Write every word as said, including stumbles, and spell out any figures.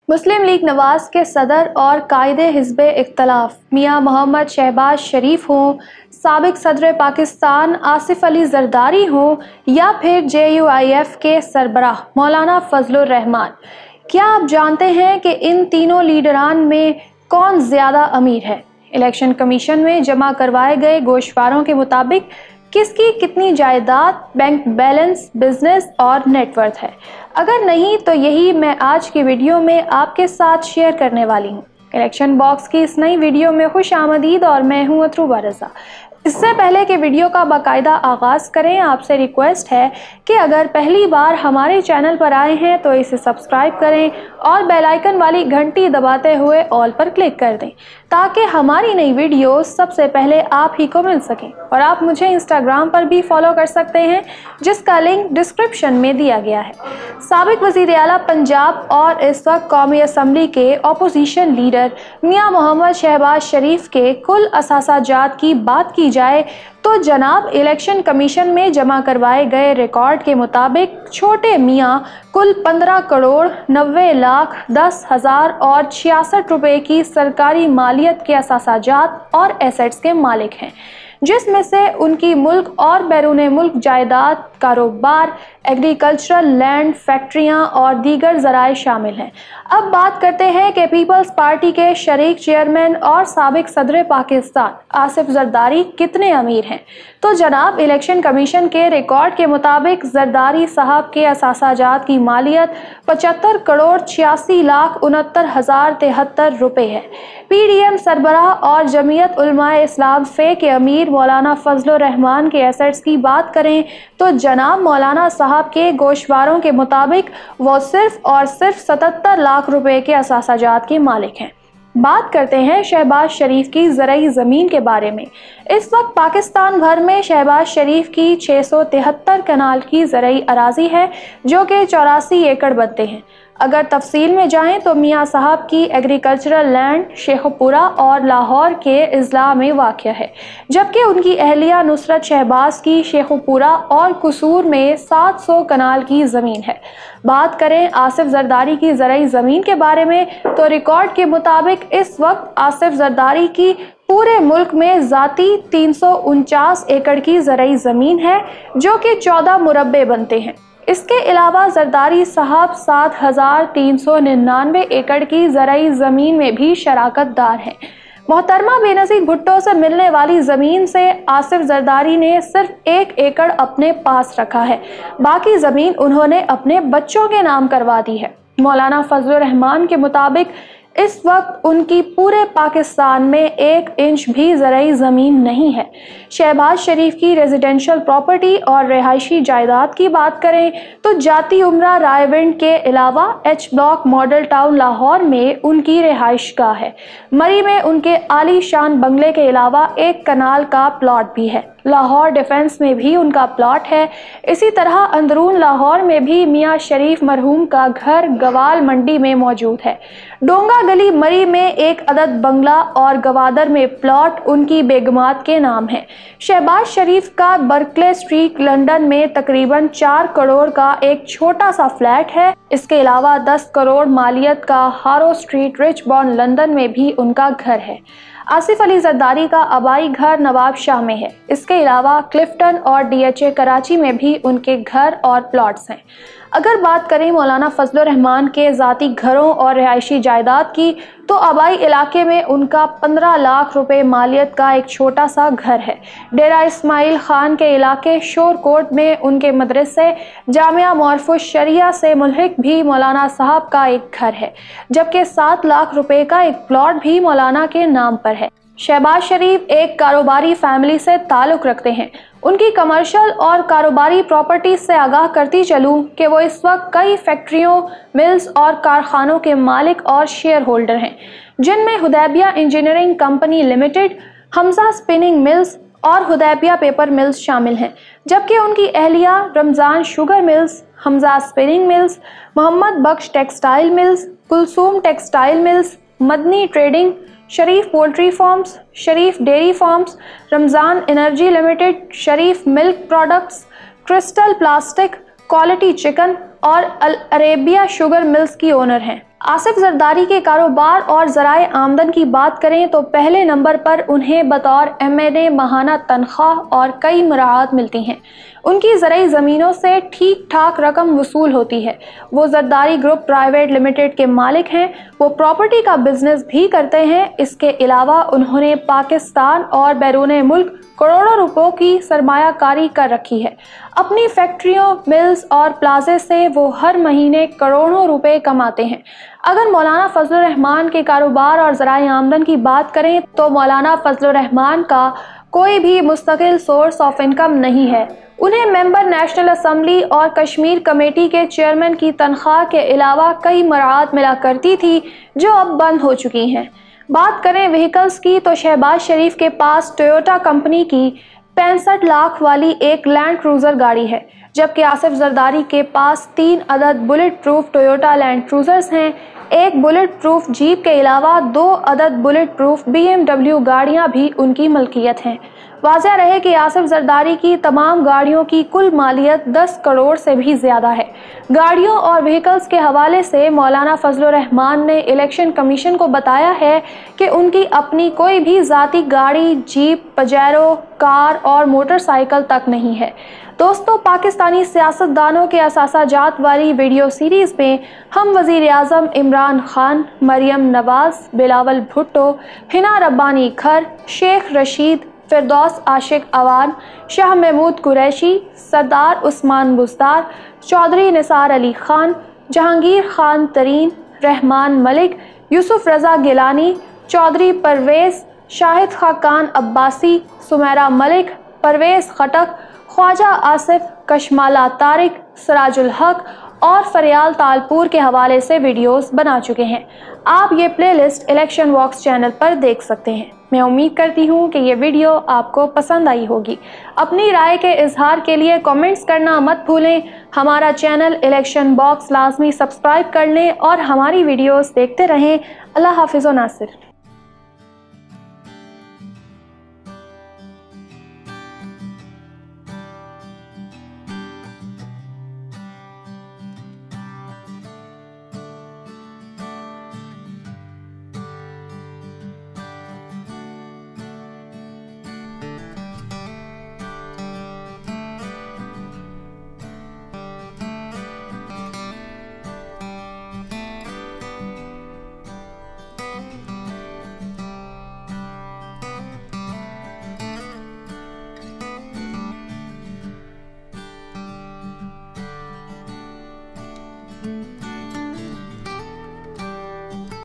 मुस्लिम league Nawaz के सदर और कायदे हिज़्ब इख्तलाफ मियाँ मोहम्मद शहबाज शरीफ हों, साबिक सदर पाकिस्तान आसिफ अली जरदारी हों या फिर जे यू आई एफ के सरबराह मौलाना फजलुर रहमान, क्या आप जानते हैं कि इन तीनों लीडरान में कौन ज़्यादा अमीर है? इलेक्शन कमीशन में जमा करवाए गए गोशवारों के मुताबिक किसकी कितनी जायदाद, बैंक बैलेंस, बिजनेस और नेटवर्थ है? अगर नहीं तो यही मैं आज की वीडियो में आपके साथ शेयर करने वाली हूँ। इलेक्शन बॉक्स की इस नई वीडियो में खुश आमदीद और मैं हूँ अथरूबा रज़ा। इससे पहले कि वीडियो का बाकायदा आगाज़ करें, आपसे रिक्वेस्ट है कि अगर पहली बार हमारे चैनल पर आए हैं तो इसे सब्सक्राइब करें और बेल आइकन वाली घंटी दबाते हुए ऑल पर क्लिक कर दें ताकि हमारी नई वीडियो सबसे पहले आप ही को मिल सकें। और आप मुझे इंस्टाग्राम पर भी फॉलो कर सकते हैं जिसका लिंक डिस्क्रिप्शन में दिया गया है। साबिक वज़ीर आला पंजाब और इस वक्त कौमी असम्बली के अपोजिशन लीडर मियाँ मोहम्मद शहबाज शरीफ के कुल असासाजात की बात की जाए तो जनाब इलेक्शन कमीशन में जमा करवाए गए रिकॉर्ड के मुताबिक छोटे मियाँ कुल पंद्रह करोड़ नब्बे लाख दस हज़ार और छियासठ रुपये की सरकारी मालियत के असासाजात और एसेट्स के मालिक हैं, जिसमें से उनकी मुल्क और बैरून मुल्क जायदाद, कारोबार, एग्रीकल्चरल लैंड, फैक्ट्रियां और दीगर ज़राए शामिल हैं। अब बात करते हैं कि पीपल्स पार्टी के शरीक चेयरमैन और साबिक सदर पाकिस्तान आसिफ जरदारी कितने अमीर हैं। तो जनाब इलेक्शन कमीशन के रिकॉर्ड के मुताबिक जरदारी साहब के असासाजात की मालियत पचहत्तर करोड़ छियासी लाख उनहत्तर हज़ार तिहत्तर रुपये है। पी डी एम सरबराह और जमीयत उलमाए इस्लाम फे के अमीर मौलाना फजलुर रहमान के एसेट्स की बात करें तो जनाब मौलाना साहब के गोशवारों के मुताबिक वो सिर्फ और सिर्फ सतहत्तर लाख रुपए के असासाजात के मालिक हैं। बात करते हैं शहबाज शरीफ की ज़राई ज़मीन के बारे में। इस वक्त पाकिस्तान भर में शहबाज शरीफ की छः सौ तिहत्तर कनाल की ज़राई अराजी है जो कि चौरासी एकड़ बनते हैं। अगर तफसील में जाएं तो मियाँ साहब की एग्रीकल्चरल लैंड शेखपुरा और लाहौर के अजला में वाक़ है, जबकि उनकी अहलिया नुसरत शहबाज की शेखपुरा और कसूर में सात सौ कनाल की ज़मीन है। बात करें आसिफ जरदारी की ज़राई ज़मीन के बारे में तो रिकॉर्ड के मुताबिक इस वक्त आसिफ जरदारी की पूरे मुल्क में ज़ाती तीन सौ उनचास एकड़ की ज़राई ज़मीन है जो कि चौदह मुरब्बे बनते हैं। इसके अलावा जरदारी साहब सात हज़ार तीन सौ निन्यानवे एकड़ की ज़राई ज़मीन में भी शराकत दार हैं। मोहतरमा बेनज़ीर भुट्टो से मिलने वाली ज़मीन से आसिफ जरदारी ने सिर्फ एक एकड़ अपने पास रखा है, बाकी ज़मीन उन्होंने अपने बच्चों के नाम करवा दी है। मौलाना फजलुर रहमान के मुताबिक इस वक्त उनकी पूरे पाकिस्तान में एक इंच भी ज़राई ज़मीन नहीं है। शहबाज शरीफ की रेजिडेंशियल प्रॉपर्टी और रिहायशी जायदाद की बात करें तो जाती उमरा रायविंड के अलावा H block Model Town Lahore में उनकी रिहाइश गाह है। मरी में उनके आलीशान बंगले के अलावा एक कनाल का प्लॉट भी है। लाहौर डिफेंस में भी उनका प्लॉट है। इसी तरह अंदरून लाहौर में भी मियाँ शरीफ मरहूम का घर गवाल मंडी में मौजूद है। डोंगा गली मरी में एक अदद बंगला और गवादर में प्लॉट उनकी बेगमात के नाम है। शहबाज शरीफ का बर्कले स्ट्रीट लंदन में तकरीबन चार करोड़ का एक छोटा सा फ्लैट है। इसके अलावा दस करोड़ मालियत का हारो स्ट्रीट रिचबॉर्न लंदन में भी उनका घर है। आसिफ अली जरदारी का आबाई घर नवाब शाह में है। इसके अलावा क्लिफ्टन और डी एच ए कराची में भी उनके घर और प्लॉट्स हैं। अगर बात करें मौलाना फजलुर रहमान के ज़ाती घरों और रिहायशी जायदाद की तो आबाई इलाके में उनका पंद्रह लाख रुपए मालियत का एक छोटा सा घर है। डेरा इस्माइल खान के इलाके शोरकोट में उनके मदरसे जामिया मोरफुश शरिया से मुल्हिक भी मौलाना साहब का एक घर है, जबकि सात लाख रुपए का एक प्लॉट भी मौलाना के नाम पर है। शहबाज शरीफ एक कारोबारी फैमिली से ताल्लुक़ रखते हैं। उनकी कमर्शियल और कारोबारी प्रॉपर्टीज से आगाह करती चलूँ कि वो इस वक्त कई फैक्ट्रियों, मिल्स और कारखानों के मालिक और शेयर होल्डर हैं, जिनमें Hudaibiya engineering company limited, Hamza spinning mills और हुदैबिया पेपर मिल्स शामिल हैं, जबकि उनकी अहलिया Ramzan sugar mills, Hamza spinning mills, Mohammad Bakhsh textile mills, Kulsoom textile mills, Madni trading, Sharif poultry farms, Sharif dairy farms, Ramzan energy limited, Sharif milk products, crystal plastic, quality chicken और अल अरेबिया शुगर मिल्स की ओनर हैं। आसिफ जरदारी के कारोबार और ज़राए आमदन की बात करें तो पहले नंबर पर उन्हें बतौर एम एन ए माहाना तनख्वाह और कई मुराद मिलती हैं। उनकी ज़राई ज़मीनों से ठीक ठाक रकम वसूल होती है। वो जरदारी ग्रुप प्राइवेट लिमिटेड के मालिक हैं। वो प्रॉपर्टी का बिजनेस भी करते हैं। इसके अलावा उन्होंने पाकिस्तान और बैरून मुल्क करोड़ों रुपयों की सरमायाकारी कर रखी है। अपनी फैक्ट्रियों, मिल्स और प्लाजे से वो हर महीने करोड़ों रुपए कमाते हैं। अगर मौलाना फजलुर रहमान के कारोबार और ज़राए आमदन की बात करें तो मौलाना फजलुर रहमान का कोई भी मुस्तकिल सोर्स ऑफ इनकम नहीं है। उन्हें मेंबर नेशनल असम्बली और कश्मीर कमेटी के चेयरमैन की तनख्वाह के अलावा कई मराहत मिला करती थी जो अब बंद हो चुकी हैं। बात करें व्हीकल्स की तो शहबाज शरीफ के पास टोयोटा कंपनी की पैंसठ लाख वाली एक लैंड क्रूज़र गाड़ी है, जबकि आसिफ जरदारी के पास तीन अदद bullet proof Toyota Land Cruisers हैं। एक बुलेट प्रूफ जीप के अलावा दो अदद bullet proof B M W गाड़ियाँ भी उनकी मलकियत हैं। वाज़ेह रहे कि आसिफ जरदारी की तमाम गाड़ियों की कुल मालियत दस करोड़ से भी ज़्यादा है। गाड़ियों और व्हीकल्स के हवाले से मौलाना फजलुर रहमान ने इलेक्शन कमीशन को बताया है कि उनकी अपनी कोई भी ज़ाती गाड़ी, जीप, पजेरो, कार और मोटरसाइकिल तक नहीं है। दोस्तों, पाकिस्तानी सियासतदानों के असासाजात वाली वीडियो सीरीज़ में हम वज़ीर आज़म इमरान खान, मरियम नवाज़, बिलावल भुट्टो, हिना रब्बानी खर, शेख रशीद, फिरदौस आशिक अवान, शाह महमूद कुरैशी, सरदार उस्मान बुज़दार, चौधरी निसार अली खान, जहांगीर खान तरीन, रहमान मलिक, यूसुफ रज़ा गिलानी, चौधरी परवेज़, शाहिद खाकान अब्बासी, सुमेरा मलिक, परवेज़ खटक, ख्वाजा आसिफ, कशमाला तारिक, सराजुल हक और फरियाल तालपुर के हवाले से वीडियोस बना चुके हैं। आप ये प्लेलिस्ट इलेक्शन वॉक्स चैनल पर देख सकते हैं। मैं उम्मीद करती हूँ कि ये वीडियो आपको पसंद आई होगी। अपनी राय के इजहार के लिए कमेंट्स करना मत भूलें। हमारा चैनल इलेक्शन बॉक्स लाजमी सब्सक्राइब कर लें और हमारी वीडियोस देखते रहें। अल्लाह हाफिज़ व नासिर।